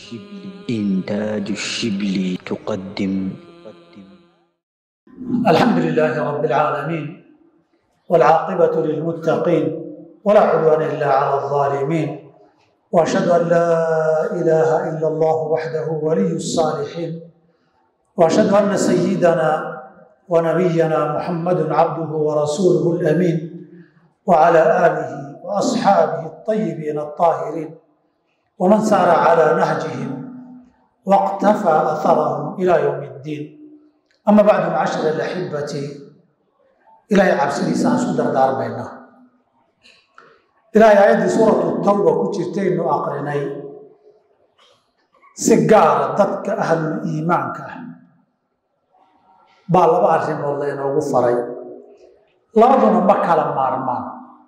إنتاج الشبل تقدم. الحمد لله رب العالمين والعاقبة للمتقين ولا عدوان إلا على الظالمين، وأشهد أن لا إله إلا الله وحده ولي الصالحين، وأشهد أن سيدنا ونبينا محمد عبده ورسوله الأمين وعلى آله وأصحابه الطيبين الطاهرين ومن سار على نهجهم واقتفى أثرهم إلى يوم الدين. أما بعد، معاشر الأحبة، إلهي cabsidiisa aan su dardaarmaynaa. ilaahay aayaddii suuratu tawba ku jirtaynu aqrinay si gaara dadka ahlul iimaanka ah baa laba arrimood laynoogu faray, labaduna ma kala maarmaan.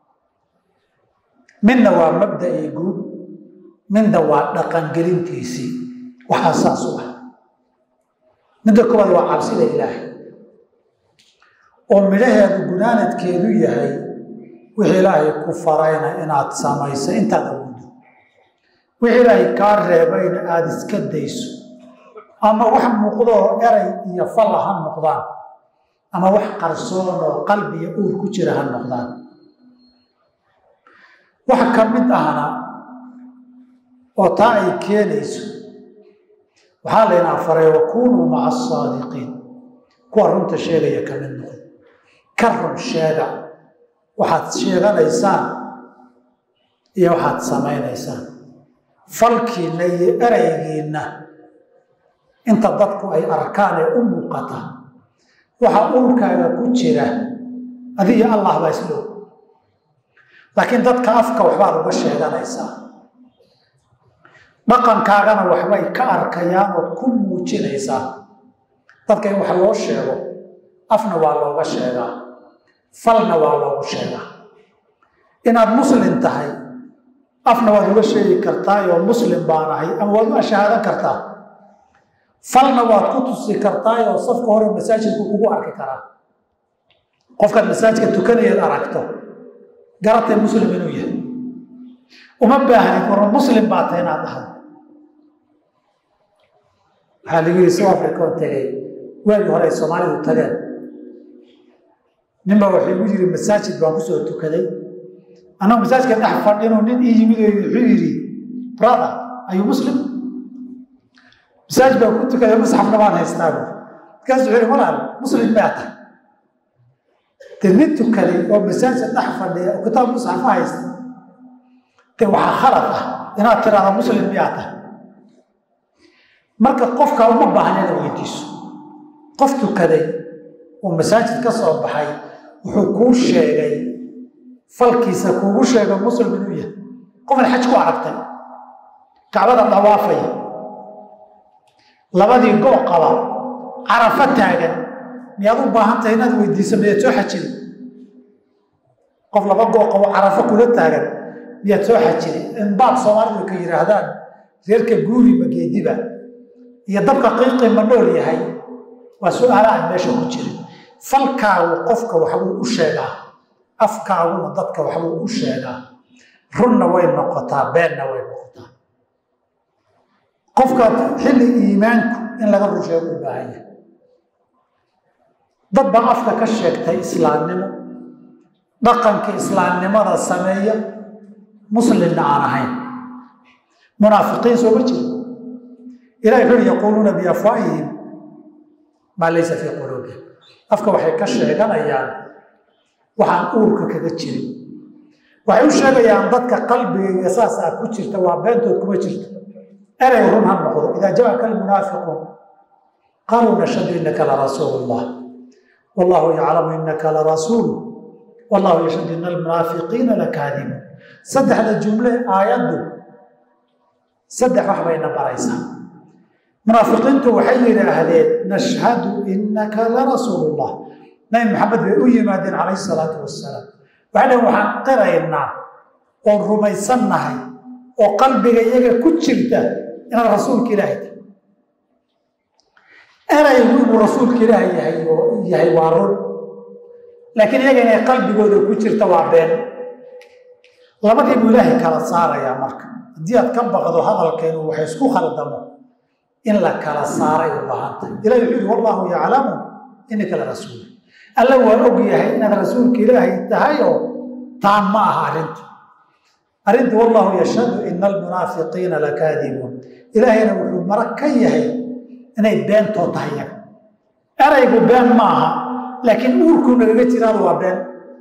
midna waa mabda'ii guud, midna waa dhaqangelintiisii waxaa saas u ah. midda koowaad waa cabsida ilaahay oo midhaheedu gunaanadkeedu yahay wixii ilaahay ku farayna inaad samayso intaad awoodo, wixii ilaahay kaa reebayna aada iska dayso, ama wax muuqdoo eray iyo falla ha noqdaan, ama wax qarsoon oo qalbiya uur ku jira ha noqdaan. wax ka mid ahna oo taa ay keenayso waxaa laynaa faray wakunuu maca asaadiqiin, kuwa runta sheegaya ka mid noqon. ka run sheega waxaad sheeganaysaan iyo waxaad samaynaysaan, falkiinna iyo eraygiinna inta dadku ay arkaan ee u muuqata waxa urkaaga ku jira adiga allah baa isla og, laakiin dadka afka waxbaad uga sheeganaysaa, dhaqankaagana waxbay ka arkayaan ood ku muujinaysaa. dadka in wax loo sheego afna waa looga sheegaa, falna waa loogu sheegaa. inaad muslim tahay afna waad uga sheegi kartaa oo muslim baan ahay, ama waad u ashahaadan kartaa. falna waad ku tusi kartaa oo safka hore masaajidku kugu arki karaa. qofkaad masaajidka tukanayaad aragto garatay muslim inuu yahay, uma baahnid war muslim baa tahay inaad dhahay. waxaa lagu yidhi South Africa oo tegay waagii hore ay Soomaalidu tageen, ninba wuxuu igu yidhi masaajid baan kusoo tukaday, annagu masaajidka dhex fadhinoo nin ii yimid oo wuxuu yidhi brother are you muslim? masaajid baan ku tukaday, musxafna baan haystaa buuri. markaas wuxuu yidhi walaal muslim baa tahay. dee nin tukaday oo masaajid dhex fadhiya oo kitaab musxafa haysta, dee waxaa khalad ah inaad tiraahdo muslim miyaa tahay. marka qofka uma baahna inaad weydiiso. qof tukaday oo masaajid ka soo baxay wuxuu kuu sheegay falkiisa kuugu sheego muslim inuu yahay. qofan xaj ku aragtay kacbada dawaafaya, labadii go' qaba, carafo taagan, miyaad u baahan tahay inaad weydiiso miyaad soo xajiri? qof laba go' qabo carafo kula taagan miyaad soo xajiri? in baab Soomaalidu ka yidhaahdaan reerka guuri ma geediba iyo dabka qiiqi ma nool yahay, waa su-aala aan meesha ku jirin. falkaagu qofka waxbuu u sheegaa, afkaaguna dadka waxbuu u sheegaa. runna way noqotaa, beenna way noqotaa. qofka xilli iimaanku in laga run sheego u baahan yahay. dad baa afka ka sheegtay islaamnimo, dhaqanka islaamnimada sameeya, muslimna aan ahayn. munaafiqiin sooma jiro. ilahi wuxuu yidhi yaquuluuna biafwaahihim maa laysa fii quluubihim. afka waxay ka sheeganayaan waxaan uurka kaga jirin. waxay u sheegayaan dadka qalbigayga saasaa ku jirta, waa beentood kuma jirto. erey run ha noqdo. idaa jaaka almunaafiquun qaaluu nashhadu innaka larasuulu llah wallahu yaclamu innaka larasuulu wallahu yashhadu ina almunaafiqiina lakaadibuun. saddexda jumle aayaddu saddex wax bayna baraysaa. munaafiqiintu waxay yidhaahdeen nashhadu innaka larasuulullah. nabi maxamed bay u yimaadeen calayhi salaatu wasalaam. waxay dhaheen waxaan qiraynaa oon rumaysannahay oo qalbiga iyaga ku jirta inaad rasuulka ilaahay tahay. eraygu inuu rasuulka ilaahay yahay waa run, laakiin iyaga inay qalbigooda ku jirta waa been. labadii buu ilaahay kala saarayaa marka. haddii aad ka baqdo hadalkeenu waxay isku khaldamo in la kala saaray u baahantay ilahi wuxuu yidhi wallaahu yaclamu innaka la rasuul alla waa og yahay inaad rasuulka ilaahay tahay oo taan ma aha arrintu wallaahu yashhadu ina almunaafiqiina lakaadibuun ilaahayna wuxuu marag ka yahay inay beentoo tahay yaga eraygu been ma aha laakiin uurkuu nagaga jiraadu waa been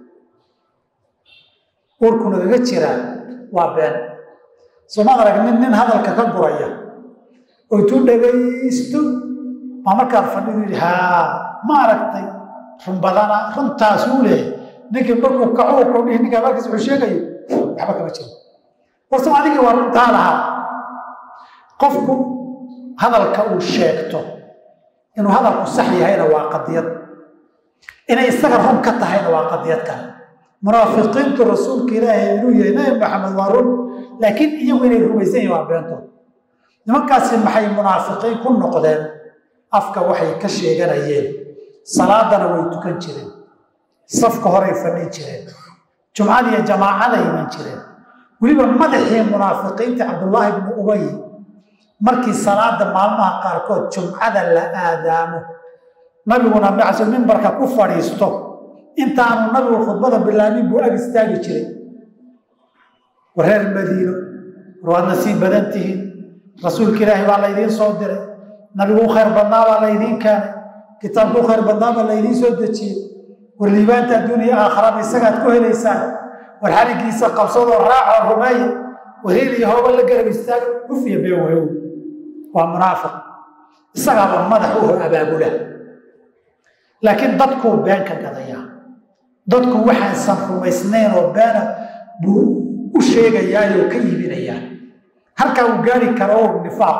uurkuu nagaga jiraa waa been somaad arag nin hadalka ka guraya oo intuu dhagaysto maa markaad fadhidu yidhi haa ma aragtay run badana runtaasuu leehay ninkii markuu kaco kordhihi ninkaa markiis wuxuu sheegayo waxba kama jiro warso adigii waa runtaa lahaa qofku hadalka uu sheegto inuu hadalku sax yahayna waa qadiyad inay isaga run ka tahayna waa qadiyad kale munaafiqiintu rasuulka ilaahay inuu yahay nabi maxamed waa run laakiin iyagu inay rumaysan yihin waa beento nimankaasi maxay munaafiqiin ku noqdeen afka waxay ka sheeganayeen salaadana way tukan jireen safka horay fadhin jireen jumcada iyo jamaacada iman jireen weliba madaxii munaafiqiinta cabdullaahi ibnu ubay markii salaada maalmaha qaarkood jumcada la aadaamo nabiguna macso mimbarka ku fadhiisto intaanu nabigu khudbada bilaabin buu ag istaagi jiray wareer madiino warwaadna sii badan tihiin rasuulka ilaahi baa laydiin soo diray nabigu u khayr badnaa baa laydiin keenay kitaabku u khayr badnaa baa laydiin soo dejiyey war liibaanta adduuniya aakharaba isagaad ku helaysaan war xarigiisa qabsadoo raacoo rumeeya wahiil iyo hooba la garab istaaga ufiya been wayow waa munaafiq isagaaba madax uho abaabula laakiin dadkuu been ka gadayaa dadku waxaansan rumaysnayn oo beena buu u sheegayaayoo ka iibinayaa halkaa uu gaari karo oo nifaaq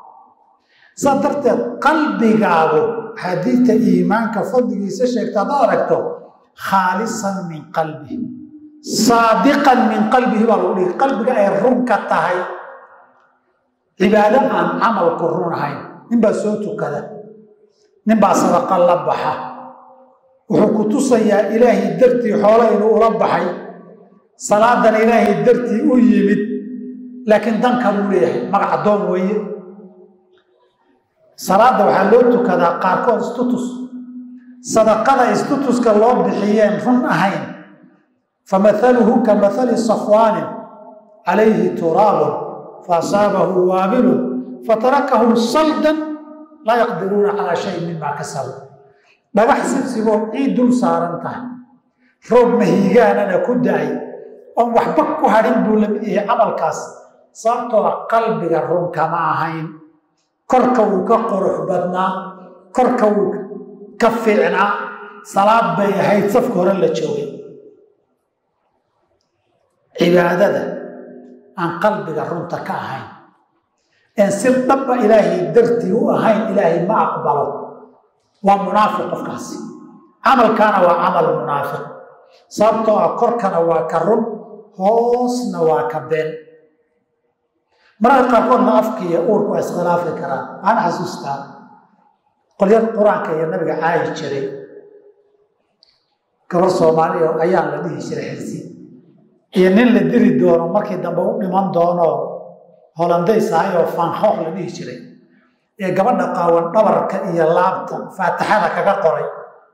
saa darteed qalbigaagu xadiidta iimaanka fadligiisa sheegta haddaad aragto khaalisan min qalbihi saadiqan min qalbihi baa lagu dhihi qalbiga ay run ka tahay cibaado aan camalku run ahayn ninbaa soo tukada ninbaa sadaqa la baxa wuxuu ku tusayaa ilaahay dartii xoolo inuu ula baxay salaadana ilaahay dartii u yimid laakiin danka buu leeyahay magac addoon weeye salaada waxaa loo tukadaa qaarkood istutus sadaqada istutuska loo bixiyeen run ahayn famahaluhu ka mahali safwaanin calayhi turaabun faasaabahu waabilun fatarakahu saldan laa yaqdiruuna calaa shayin mimaa kasabuu dhagax sibsigoo ciid dul saaran tahay roob mahiigaanana ku da-ay oon waxba ku hadhin buu la mid yahay camalkaas sababtoo qalbiga run kama ahayn korka wuu ka qurux badnaa korka wuu ka fiicnaa salaad bay ahayd safka hore la joogay cibaadada aan qalbiga runta ka ahayn een si dhabba ilaahay dartii u ahayn ilaahay ma aqbalo waa munaafiq qofkaasi camalkaana waa camal munaafiq sababtoo ah korkana waa ka run hoosna waa ka been mararka qaarkoodna afka iyo uurku waa iskhilaafi karaan waxaan xasuustaa qolyada qur-aanka iyo nabiga caayi jiray gabar soomaaliya ayaan la dhihi jiray xirsi iyo nin la diri doono markii dambe u dhiman doono holandays ahay oo faanhooq la dhihi jiray ee gabadha qaawan dhabarka iyo laabta faataxada kaga qoray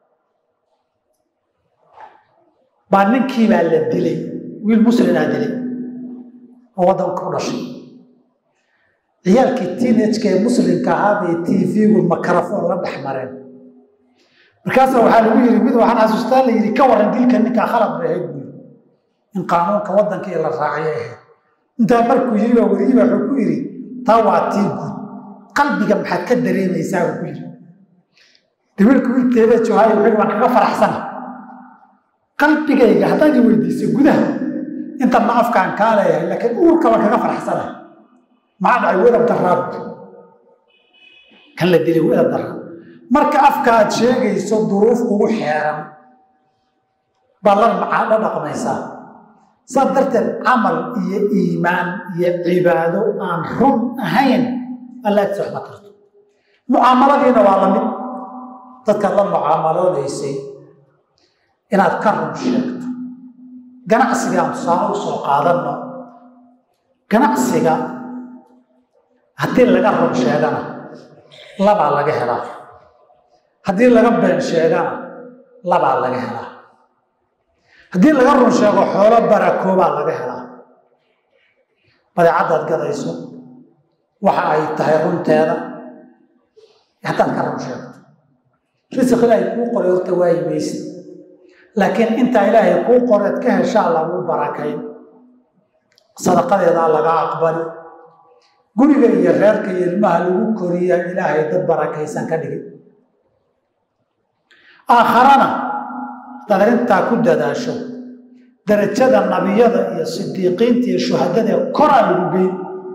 baa ninkiibaa la dilay wiil muslimaa dilay oo waddanka u dhashay ciyaalkii teenageka ee muslimka ahaa bay tv-gu makarafoon la dhex mareen markaasaa waxaa lagu yidhi mid waxaan xasuustaa la yidhi ka waran dilka ninkaa khalad bay ahayd buu yidhi in qaanuunka waddanka iyo la raaciyay ahayd intaa markuu yidhi baa weriyiba wuxuu ku yidhi taa waa tii guud qalbiga maxaad ka dareemaysaa buu ku yidhi dhibilku wiilkeeda joohaayo wuxuu yidhi waan kaga faraxsana qalbigayga haddaad i weydiisay gudaha inta ma afkaan kaa leeyahay laakiin uurka waan kaga faraxsana maxaa dhacay wedab daraab kan la dilay wedab daraab marka afka aad sheegayso duruuf ugu xeeran baa la dhaqmaysaa saas darteed camal iyo iimaan iyo cibaado aan run ahayn alla agtiisa waxma karto mucaamaladiina waa lamid dadkaad la mucaamaloonaysay inaad ka run sheegto ganacsiga aan tusaale u soo qaadanno ganacsiga haddii laga run sheegana labaa laga helaa, haddii laga been sheegana labaa laga helaa. haddii laga run sheego xoolo barakoobaa laga helaa. badeecadaad gadayso waxa ay tahay runteeda haddaad ka run sheegto risiq ilaahay kuu qoray horta waayi maysid, laakiin intaa ilaahay kuu qoreed ka heshaa lagu barakayn, sadaqadeedaa laga aqbali, guriga iyo reerka iyo ilmaha lagu koriyaa ilaahay dad barakaysan ka dhigi. aakharana hadaad arrintaa ku dadaasho darajada nabiyada iyo sidiiqiinta iyo shuhadada koraa lagu geyn,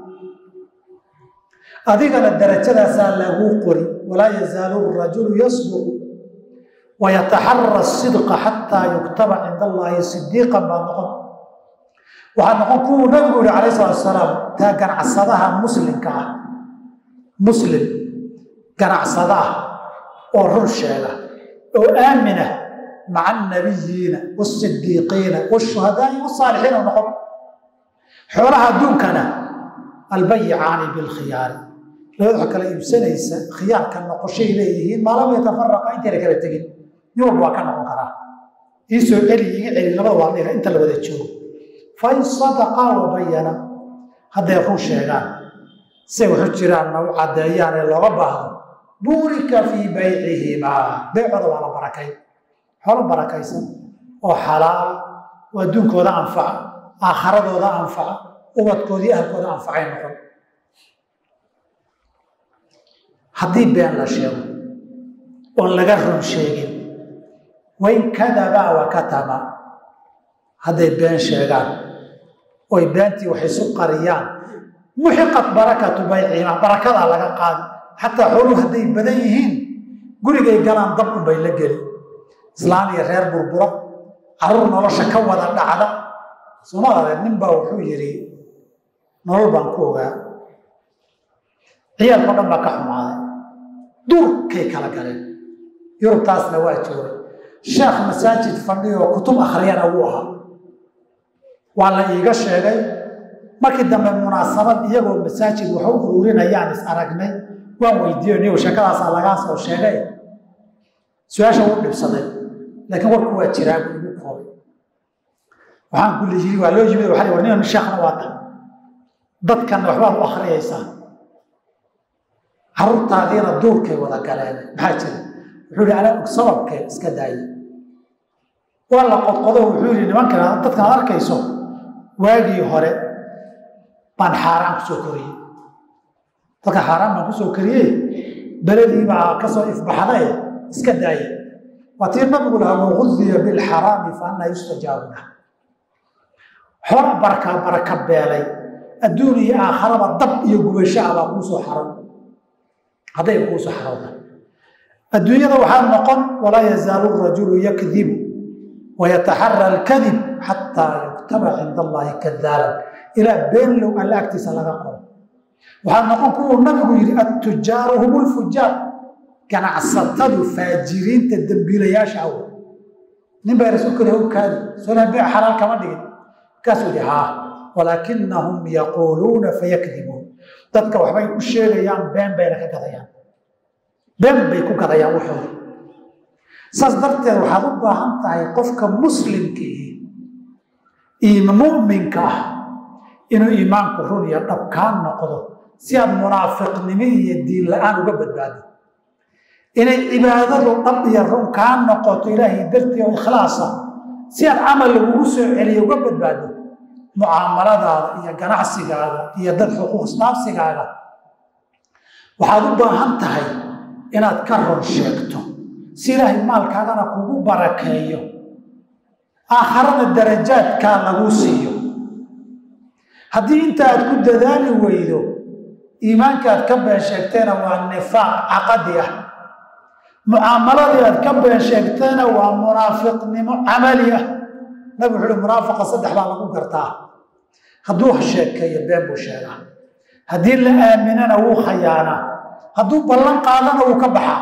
adigana darajadaasaa laguu qori. walaa yazaalu rajulu yasduqu wayataxara sidqa xataa yuktaba cinda allaahi sidiiqan baa noqon. waxaa noqon kuwuu nabigu yihi calayh salatu wasalaam taa ganacsadaha muslimka ah, muslim ganacsada ah oo run sheega oo aamina maca annabiyiina waasidiiqiina waashuhadaai wasaalixiina noqon. xoolaha adduunkana albayicaani bilkhiyaari, labada waxa kala iibsanaysa khiyaarka noqoshay leeyihiin maa lam yatafaraqa intayna kala tegin. nin walba waa ka noqon karaa, iisoo celi iga celi, labada waa dhiga inta la wada joogo. fain sadaqaa wabayana, hadday run sheegaan say waxu jiraanna u caddeeyaan ee looga baahdo, buurika fii baycihimaa, beecooda waa la barakay. xoolo barakaysan oo xalaal oo adduunkooda anfaca, aakharadooda anfaca, ubadkoodii ahalkooda anfacay noqon. haddii been la sheego oon laga run sheegin, wain kadabaa wa katama, hadday been sheegaan oy beentii wax isu qariyaan, muxiqat barakatu baycihimaa, barakadaa laga qaadi. xataa xooluhu hadday badan yihiin gurigay galaan dab unbay la geli. islaan iyo reer burbura, caruur nolosha ka wada dhacda. soomaalida nin baa wuxuu yidhi nolol baan ku ogaa, ciyaalkao dhan baa ka xumaaday, duurkay kala galeen. yurubtaasna waa joogay, sheekh masaajid fadhiyo kutub akhriyana wuu ahaa. waa la iiga sheegay markii dambe munaasabad iyagoo masaajid waxu ururinayaan is aragnay, waan weydiiyo niyow sheekadaasaa lagaa soo sheegay. su-aasha wuu dhibsaday, laakiin warku waa jiraa buu igu koobay. waxaan kulli yiri waa loo yimid, waxaa war nin sheekhna waa tan, dadkanna waxbaad u akhriyaysaa, carruurtaadiina duurkay wada galeen, maxaa jira? wuxuu yihi alaa og sababkee iska daayay. waa la qodqodo, wuxuu yihi nimankan dadkan ad arkayso waagii hore baan xaaraan kusoo koriyey, dadka xaaraan baan kusoo koriyey, beledii baa kasoo ifbaxday, iska daayay. waa tii nabigu lahaa man gudiya bilxaraami fa annaa yustajaabu lah. xora baraka beelay, adduun iyo aakharaba dab iyo gubasho ah baa kuusoo xaran, hadday kuusoo xarowda. adduunyada waxaa noqon walaa yazaalu rajulu yakdibu wayataxara alkadib xataa yuktaba cinda allaahi kadaaban, ilaa been low alla agtiisa laga qoro. waxaa noqon kuwuu nabigu yidhi attujaaru hum lfujaar, ganacsatadu faajiriinta dembiilayaasha aw. nin bay rasuulka ilahi u kaadi soolaa beec xalaal kama dhigin, markaasuu yidhi haa walaakinahum yaquuluuna fayakdibuun, dadka waxbay u sheegayaan, been bayna ka gadayaan, been bay ku gadayaan waxooda. saas darteed waxaad u baahan tahay qofka muslimkiihi iyo mu'minka ah inuu iimaanku run iyo dhabkaan noqdo, si aad munaafiqnimo iyo diin la-aan uga badbaado. inay cibaadadu dhab iyo run kaa noqoto ilaahay dartii oo ikhlaasa, si aad camal lagugu soo celiyo uga badbaado. mucaamaladaada iyo ganacsigaada iyo dad xuquuq isnaabsigaaga waxaad u baahan tahay inaad ka run sheegto, si ilaahay maalkaagana kugu barakeeyo, aakharana darajaadkaa laguu siiyo. haddii inta aad ku dadaali weydo, iimaanka aad ka been sheegteena waa nifaaq caqadi ah, mucaamaladii aad ka been sheegteena waa munaafiqnimo camali ah. nabi wuxuu uhi munaafiqa 3 baa lagu gartaa: hadduu sheekeeyo been buu sheegaa, haddii la aaminana wuu khayaanaa, hadduu ballan qaadana wuu ka baxaa.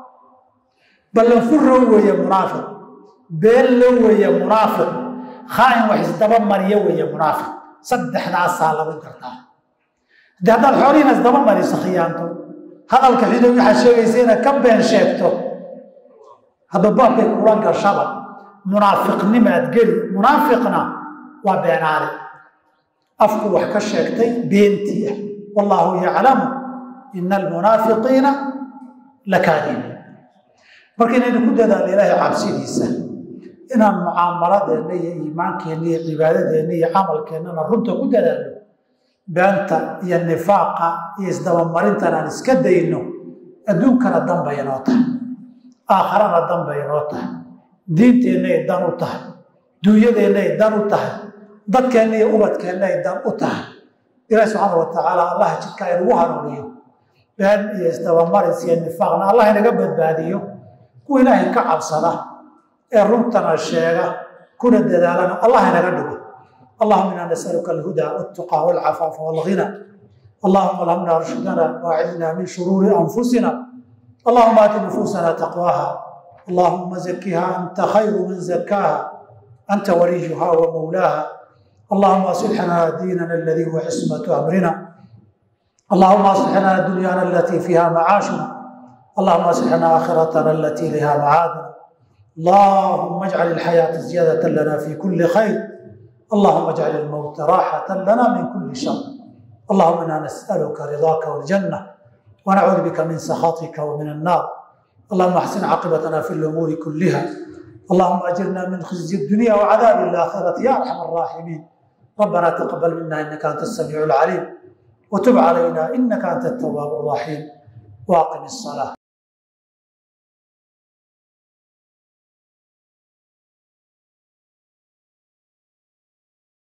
ballan furro weeye munaafiq, been lo weeye munaafiq, khaa'in wax isdaba mariyo weeye munaafiq. saddexdaasaa lagu gartaa haddii haddaad xoolihiina isdaba mariso khiyaanto hadalka xido waxaa sheegaysa inaad ka been sheegto hadda baabkay kula gashaba munaafiqnimaad geli munaafiqna waa beenaale afku wax ka sheegtay beentii ah wallaahu yaclamu ina almunaafiqiina lakaadibiin marka inaynu ku dadaalo ilaahay cabsidiisa inaan mucaamaladeenna iyo iimaankeenna iyo cibaadadeenna iyo camalkeennana runta ku dadaalno beenta iyo nifaaqa iyo isdabamarintan aan iska dayno adduunkana danbay inoo tahay aakharana danbay inoo tahay diinteennay dan u tahay duunyadeennaay dan u tahay dadkeenna iyo ubadkeennaay dan u tahay ilaahi subxaana wa tacaala allah jidka inugu hanuuniyo been iyo isdabamaris iyo nifaaqna allah inaga badbaadiyo kuwa ilaahay ka cabsada ee runtana sheega kuna dadaalana allah inaga dhigo اللهم انا نسالك الهدى والتقى والعفاف والغنى اللهم الهمنا رشدنا واعذنا من شرور انفسنا اللهم ات نفوسنا تقواها اللهم زكها انت خير من زكاها انت وليها ومولاها اللهم اصلح لنا ديننا الذي هو عصمه امرنا اللهم اصلح لنا دنيانا التي فيها معاشنا اللهم اصلح لنا اخرتنا التي لها معادنا اللهم اجعل الحياه زياده لنا في كل خير اللهم اجعل الموت راحة لنا من كل شر اللهم إنا نسألك رضاك والجنة ونعوذ بك من سخطك ومن النار اللهم احسن عاقبتنا في الأمور كلها اللهم أجرنا من خزي الدنيا وعذاب الآخرة يا أرحم الراحمين ربنا تقبل منا إنك أنت السميع العليم وتب علينا إنك أنت التواب الرحيم وأقم الصلاة